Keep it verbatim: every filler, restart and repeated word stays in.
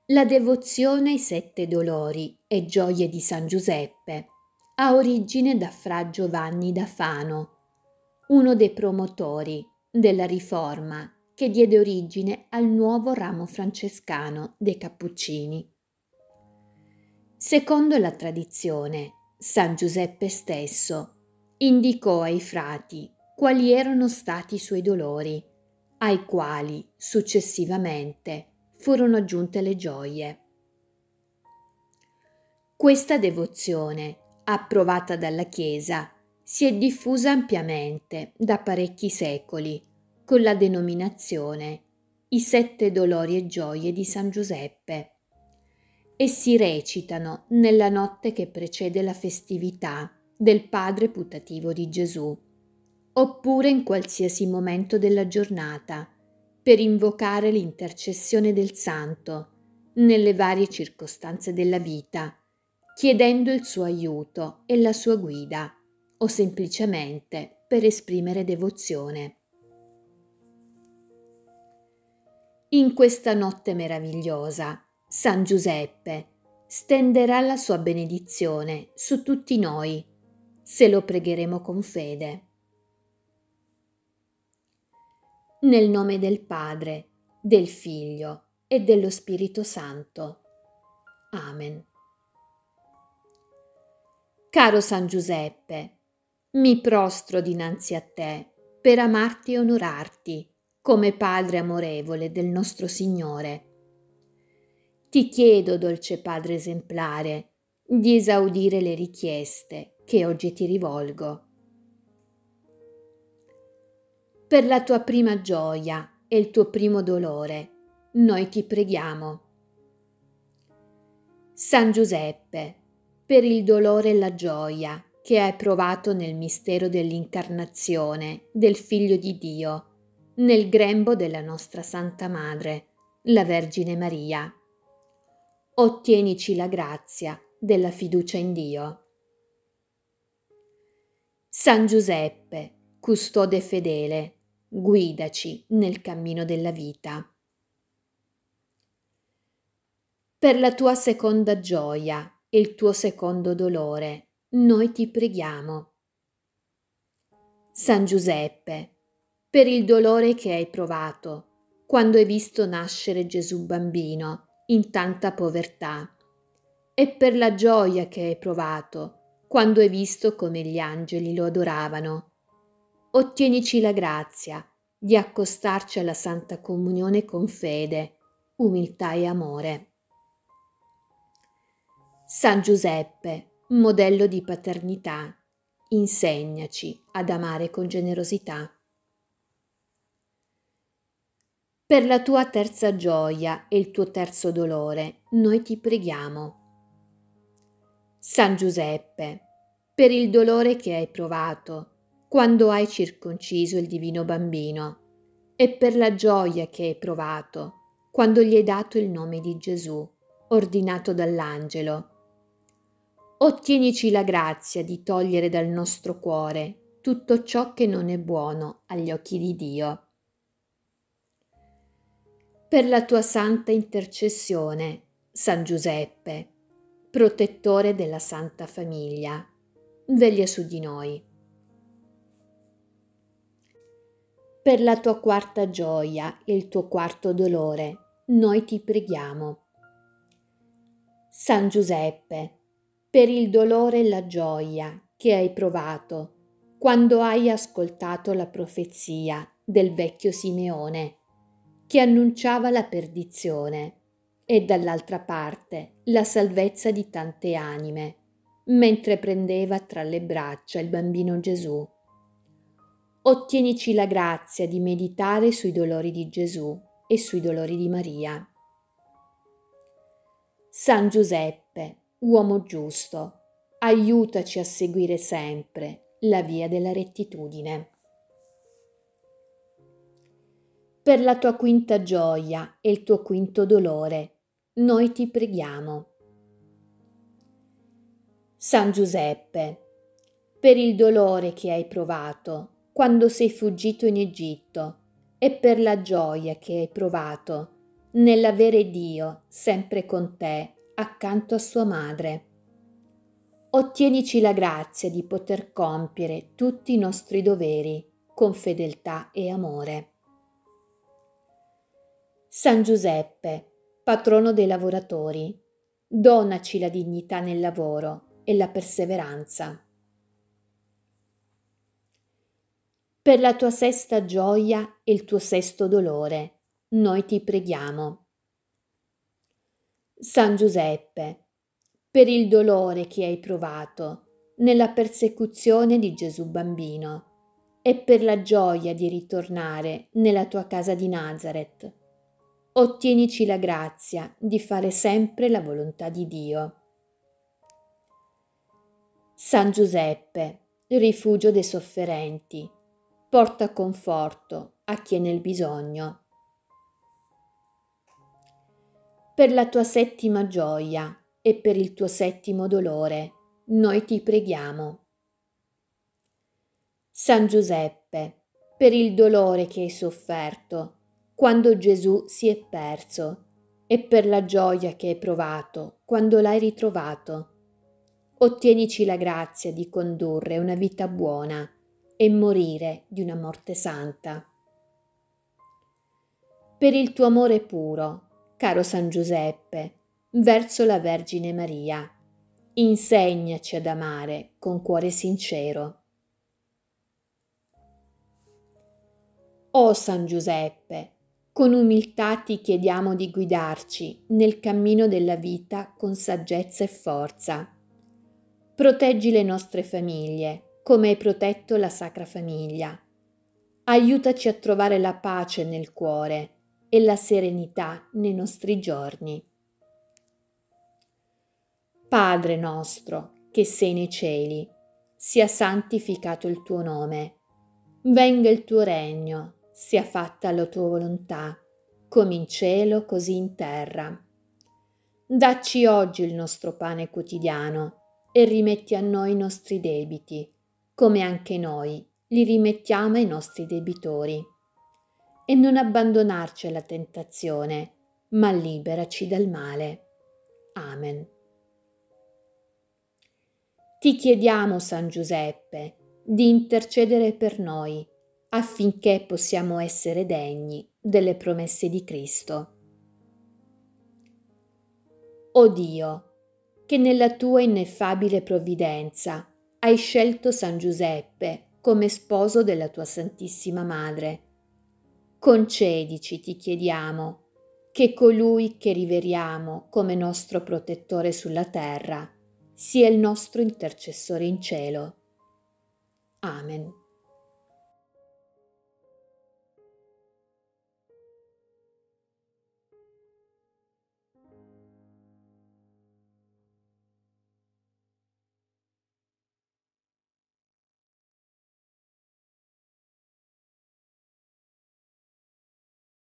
La devozione ai sette dolori e gioie di San Giuseppe ha origine da Fra Giovanni da Fano, uno dei promotori della Riforma che diede origine al nuovo ramo francescano dei Cappuccini. Secondo la tradizione, San Giuseppe stesso indicò ai frati quali erano stati i suoi dolori, ai quali successivamente furono aggiunte le gioie. Questa devozione, approvata dalla Chiesa, si è diffusa ampiamente da parecchi secoli con la denominazione I sette dolori e gioie di San Giuseppe e si recitano nella notte che precede la festività del Padre putativo di Gesù, oppure in qualsiasi momento della giornata per invocare l'intercessione del Santo nelle varie circostanze della vita, chiedendo il suo aiuto e la sua guida, o semplicemente per esprimere devozione. In questa notte meravigliosa, San Giuseppe stenderà la sua benedizione su tutti noi, se lo pregheremo con fede. Nel nome del Padre, del Figlio e dello Spirito Santo. Amen. Caro San Giuseppe, mi prostro dinanzi a te per amarti e onorarti come Padre amorevole del nostro Signore. Ti chiedo, dolce Padre esemplare, di esaudire le richieste che oggi ti rivolgo. Per la tua prima gioia e il tuo primo dolore, noi ti preghiamo. San Giuseppe, per il dolore e la gioia che hai provato nel mistero dell'incarnazione del Figlio di Dio, nel grembo della nostra Santa Madre, la Vergine Maria, ottienici la grazia della fiducia in Dio. San Giuseppe, custode fedele, guidaci nel cammino della vita. Per la tua seconda gioia e il tuo secondo dolore, noi ti preghiamo. San Giuseppe, per il dolore che hai provato quando hai visto nascere Gesù bambino in tanta povertà, e per la gioia che hai provato quando hai visto come gli angeli lo adoravano, ottienici la grazia di accostarci alla Santa Comunione con fede, umiltà e amore. San Giuseppe, modello di paternità, insegnaci ad amare con generosità. Per la tua terza gioia e il tuo terzo dolore, noi ti preghiamo. San Giuseppe, per il dolore che hai provato quando hai circonciso il divino bambino e per la gioia che hai provato quando gli hai dato il nome di Gesù, ordinato dall'angelo, ottienici la grazia di togliere dal nostro cuore tutto ciò che non è buono agli occhi di Dio. Per la tua santa intercessione, San Giuseppe, protettore della Santa Famiglia, veglia su di noi. Per la tua quarta gioia e il tuo quarto dolore, noi ti preghiamo. San Giuseppe, per il dolore e la gioia che hai provato quando hai ascoltato la profezia del vecchio Simeone, che annunciava la perdizione e dall'altra parte la salvezza di tante anime, mentre prendeva tra le braccia il bambino Gesù. Ottienici la grazia di meditare sui dolori di Gesù e sui dolori di Maria. San Giuseppe, uomo giusto, aiutaci a seguire sempre la via della rettitudine. Per la tua quinta gioia e il tuo quinto dolore, noi ti preghiamo. San Giuseppe, per il dolore che hai provato quando sei fuggito in Egitto e per la gioia che hai provato nell'avere Dio sempre con te, accanto a sua madre. Ottienici la grazia di poter compiere tutti i nostri doveri con fedeltà e amore. San Giuseppe, patrono dei lavoratori, donaci la dignità nel lavoro e la perseveranza. Per la tua sesta gioia e il tuo sesto dolore, noi ti preghiamo. San Giuseppe, per il dolore che hai provato nella persecuzione di Gesù bambino e per la gioia di ritornare nella tua casa di Nazaret, ottienici la grazia di fare sempre la volontà di Dio. San Giuseppe, rifugio dei sofferenti, porta conforto a chi è nel bisogno. Per la tua settima gioia e per il tuo settimo dolore, noi ti preghiamo. San Giuseppe, per il dolore che hai sofferto quando Gesù si è perso e per la gioia che hai provato quando l'hai ritrovato, ottienici la grazia di condurre una vita buona e morire di una morte santa. Per il tuo amore puro, caro San Giuseppe, verso la Vergine Maria, insegnaci ad amare con cuore sincero. O San Giuseppe, con umiltà ti chiediamo di guidarci nel cammino della vita con saggezza e forza. Proteggi le nostre famiglie, come hai protetto la Sacra Famiglia. Aiutaci a trovare la pace nel cuore e la serenità nei nostri giorni. Padre nostro, che sei nei cieli, sia santificato il tuo nome. Venga il tuo regno, sia fatta la tua volontà, come in cielo così in terra. Dacci oggi il nostro pane quotidiano e rimetti a noi i nostri debiti, come anche noi li rimettiamo ai nostri debitori. E non abbandonarci alla tentazione, ma liberaci dal male. Amen. Ti chiediamo, San Giuseppe, di intercedere per noi, affinché possiamo essere degni delle promesse di Cristo. O Dio, che nella tua ineffabile provvidenza hai scelto San Giuseppe come sposo della tua Santissima Madre, concedici, ti chiediamo, che colui che riveriamo come nostro protettore sulla terra sia il nostro intercessore in cielo. Amen.